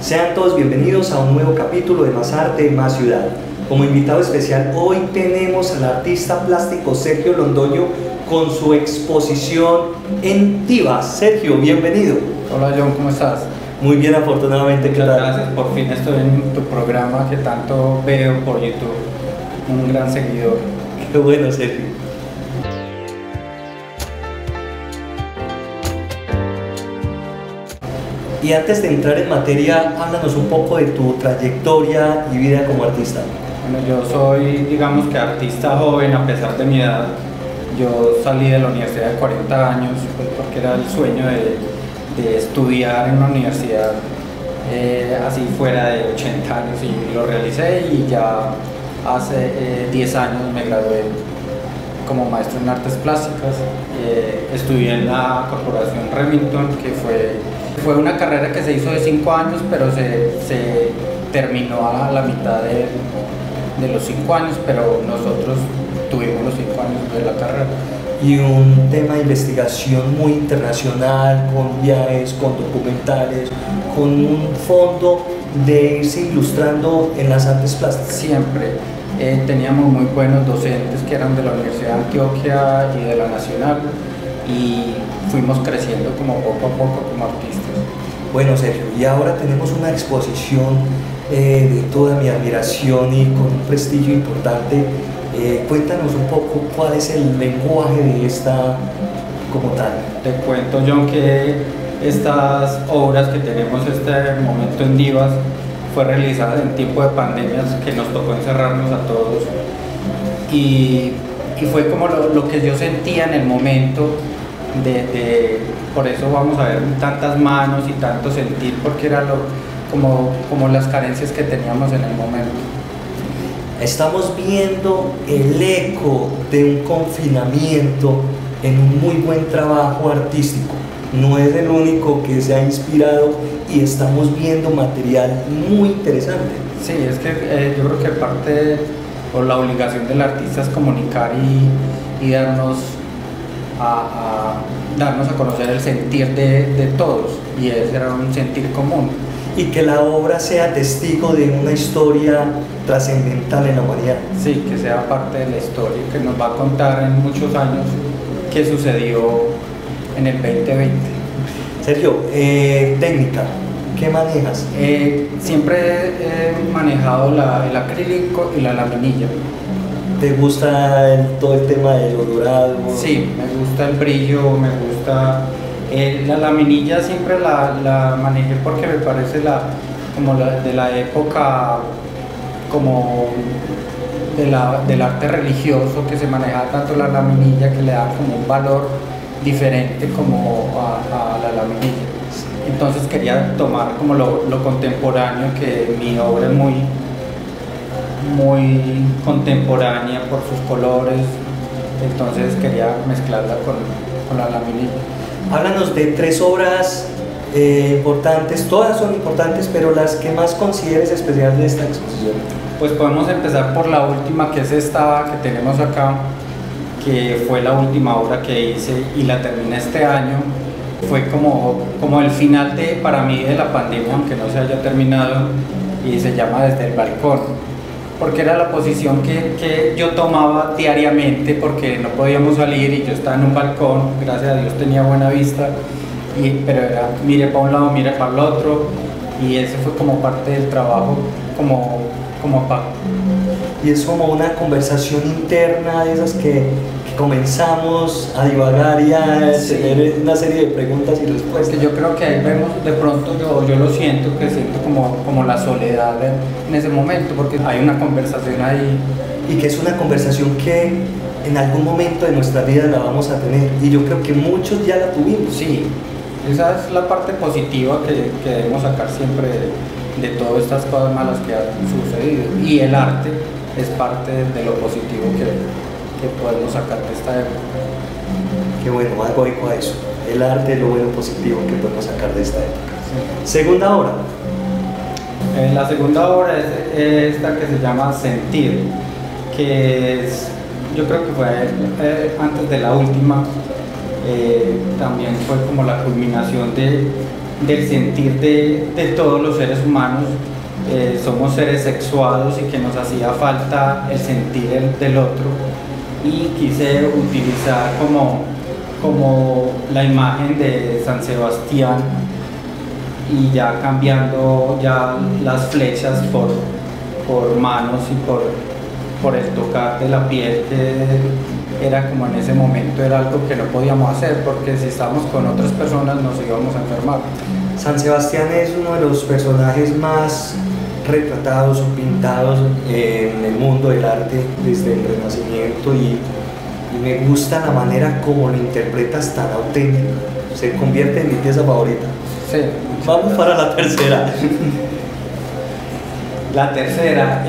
Sean todos bienvenidos a un nuevo capítulo de Más Arte, Más Ciudad. Como invitado especial hoy tenemos al artista plástico Sergio Londoño con su exposición en Tivas. Sergio, bienvenido. Hola John, ¿cómo estás? Muy bien, afortunadamente. Muchas gracias, por fin estoy en tu programa que tanto veo por YouTube. Un gran seguidor. Qué bueno, Sergio. Y antes de entrar en materia, háblanos un poco de tu trayectoria y vida como artista. Bueno, yo soy, digamos que artista joven a pesar de mi edad. Yo salí de la universidad de 40 años, pues porque era el sueño de estudiar en una universidad así fuera de 80 años, y lo realicé, y ya hace 10 años me gradué como maestro en artes plásticas. Estudié en la Corporación Remington, que fue una carrera que se hizo de 5 años, pero se terminó a la mitad de los 5 años, pero nosotros tuvimos los 5 años de la carrera. Y un tema de investigación muy internacional, con viajes, con documentales, con un fondo de irse ilustrando en las artes plásticas. Siempre teníamos muy buenos docentes que eran de la Universidad de Antioquia y de la Nacional, y fuimos creciendo como poco a poco como artistas. Bueno, Sergio, y ahora tenemos una exposición de toda mi admiración y con un prestigio importante. Cuéntanos un poco cuál es el lenguaje de esta como tal. Te cuento, John, que estas obras que tenemos este momento en Divas fue realizada en tiempo de pandemias, que nos tocó encerrarnos a todos, y fue como lo que yo sentía en el momento por eso vamos a ver tantas manos y tanto sentir, porque era como las carencias que teníamos en el momento. Estamos viendo el eco de un confinamiento en un muy buen trabajo artístico. No es el único que se ha inspirado, y estamos viendo material muy interesante. Sí, es que yo creo que parte o la obligación del artista es comunicar y darnos a conocer el sentir de todos, y ese era un sentir común. Y que la obra sea testigo de una historia trascendental en la humanidad. Sí, que sea parte de la historia, que nos va a contar en muchos años qué sucedió en el 2020. Sergio, técnica, ¿qué manejas? Siempre he manejado el acrílico y la laminilla. ¿Te gusta todo el tema de lo dorado? Sí, me gusta el brillo, me gusta... la laminilla siempre la manejé porque me parece de la época como del arte religioso, que se manejaba tanto la laminilla, que le da como un valor diferente como a la laminilla. Entonces quería tomar como lo contemporáneo, que mi obra es muy contemporánea por sus colores, entonces quería mezclarla con la laminilla. Háblanos de 3 obras importantes. Todas son importantes, pero las que más consideres especiales de esta exposición. Pues podemos empezar por la última, que es esta que tenemos acá, que fue la última obra que hice y la terminé este año. Fue como el final para mí de la pandemia, aunque no se haya terminado, y se llama Desde el Balcón, porque era la posición que yo tomaba diariamente, porque no podíamos salir y yo estaba en un balcón, gracias a Dios tenía buena vista, pero era mire para un lado, mire para el otro, y ese fue como parte del trabajo como papá. Y es como una conversación interna de esas que comenzamos a divagar y a tener una serie de preguntas y respuestas. Porque yo creo que ahí vemos, de pronto yo lo siento como la soledad en ese momento, porque hay una conversación ahí. Y que es una conversación que en algún momento de nuestra vida la vamos a tener, y yo creo que muchos ya la tuvimos. Sí, esa es la parte positiva que debemos sacar siempre de todas estas cosas malas que han sucedido, y el arte es parte de lo positivo que podemos sacar de esta época. Qué bueno, algo eco a eso. El arte es lo bueno positivo que podemos sacar de esta época. Sí. Segunda obra. La segunda obra es esta, que se llama Sentir, que yo creo que fue antes de la última. También fue como la culminación del sentir de todos los seres humanos. Somos seres sexuados y que nos hacía falta el sentir del otro, y quise utilizar como la imagen de San Sebastián, y ya cambiando ya las flechas por manos y por el tocar de la piel, que era como en ese momento era algo que no podíamos hacer, porque si estábamos con otras personas nos íbamos a enfermar. San Sebastián es uno de los personajes más retratados o pintados en el mundo del arte desde el Renacimiento, y me gusta la manera como lo interpretas, tan auténtico. Se convierte en mi pieza favorita. Sí. Vamos para la tercera. La tercera,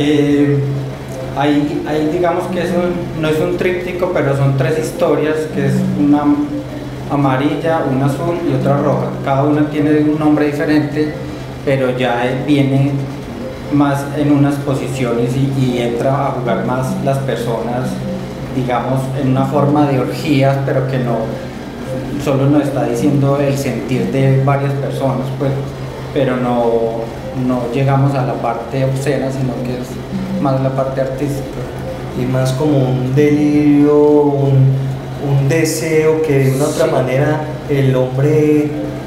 ahí digamos que no es un tríptico, pero son 3 historias, que es una amarilla, una azul y otra roja. Cada una tiene un nombre diferente, pero ya viene más en unas posiciones y entra a jugar más las personas, digamos, en una forma de orgías, pero que no solo nos está diciendo el sentir de varias personas, pues, pero no llegamos a la parte obscena, sino que es más la parte artística. Y más como un delirio, un deseo que de una otra manera el hombre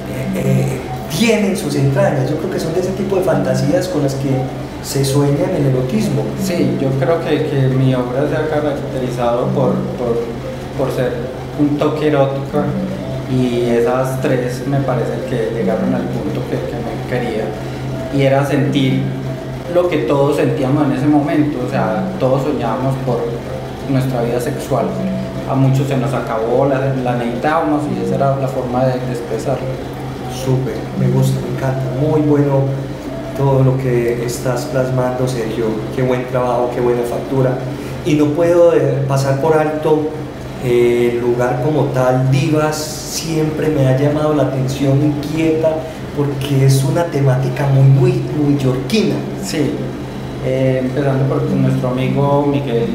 tiene en sus entrañas. Yo creo que son de ese tipo de fantasías con las que se sueña en el erotismo. Sí, yo creo que mi obra se ha caracterizado por ser un toque erótico, y esas 3 me parece que llegaron al punto que me quería, y era sentir lo que todos sentíamos en ese momento. O sea, todos soñábamos por nuestra vida sexual, a muchos se nos acabó, la necesitábamos, y esa era la forma de expresarlo. Súper, me gusta, me encanta, muy bueno todo lo que estás plasmando, Sergio. Qué buen trabajo, qué buena factura. Y no puedo pasar por alto el lugar como tal, Divas. Siempre me ha llamado la atención, inquieta, porque es una temática muy yorkina. Sí, empezando por nuestro amigo Miguel,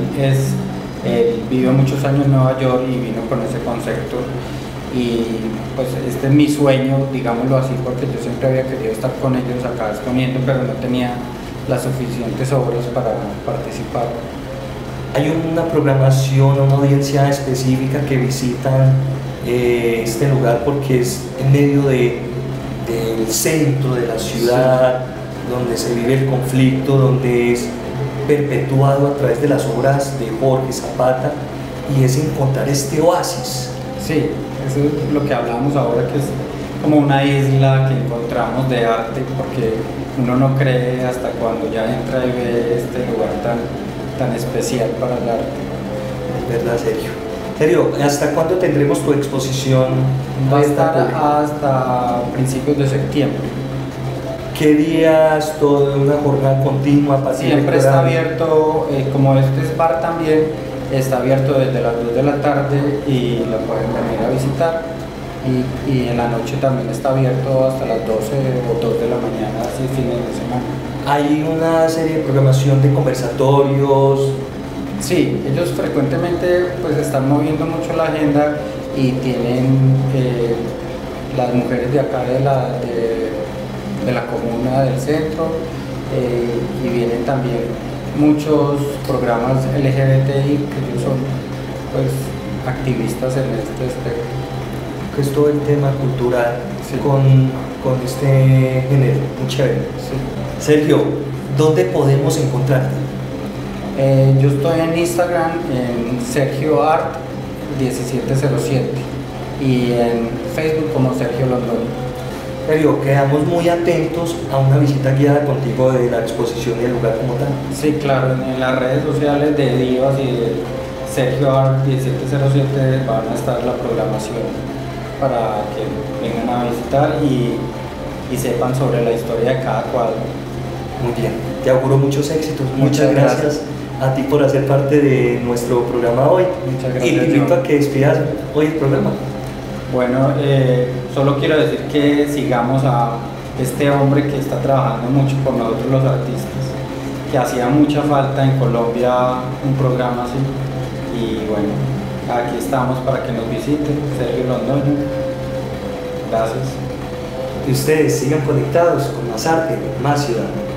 él vivió muchos años en Nueva York y vino con ese concepto, y pues este es mi sueño, digámoslo así, porque yo siempre había querido estar con ellos acá exponiendo, pero no tenía las suficientes obras para participar. Hay una programación, una audiencia específica que visitan este lugar, porque es en medio del centro de la ciudad, sí, donde se vive el conflicto, donde es perpetuado a través de las obras de Jorge Zapata, y es encontrar este oasis. Sí, eso es lo que hablábamos ahora, que es como una isla que encontramos de arte, porque uno no cree hasta cuando ya entra y ve este lugar tan especial para el arte. Es verdad, Sergio. Sergio, ¿hasta cuándo tendremos tu exposición? Va a estar hasta principios de septiembre. ¿Qué días? ¿Toda una jornada continua? Siempre está abierto, como este es bar también, está abierto desde las 2 de la tarde y lo pueden venir a visitar. Y en la noche también está abierto hasta las 12 o 2 de la mañana, así fines de semana. ¿Hay una serie de programación de conversatorios? Sí, ellos frecuentemente pues están moviendo mucho la agenda, y tienen las mujeres de acá de la comuna del centro, y vienen también muchos programas LGBTI, que ellos son pues activistas en este aspecto. Que es todo el tema cultural, sí, con este género, muy chévere. Sí. Sergio, ¿dónde podemos encontrarte? Yo estoy en Instagram, en Sergio Art 1707, y en Facebook como Sergio Londoño. Sergio, quedamos muy atentos a una visita guiada contigo de la exposición y el lugar como tal. Sí, claro, en las redes sociales de Divas y de Sergio Art 1707 van a estar la programación para que vengan a visitar y sepan sobre la historia de cada cuadro. Muy bien, te auguro muchos éxitos. Muchas gracias a ti por hacer parte de nuestro programa hoy. Muchas gracias. Y te invito a que despidas hoy el programa. Bueno, solo quiero decir que sigamos a este hombre que está trabajando mucho con nosotros los artistas, que hacía mucha falta en Colombia un programa así, y bueno, aquí estamos para que nos visiten. Sergio Londoño, gracias. Y ustedes sigan conectados con más arte, más ciudad.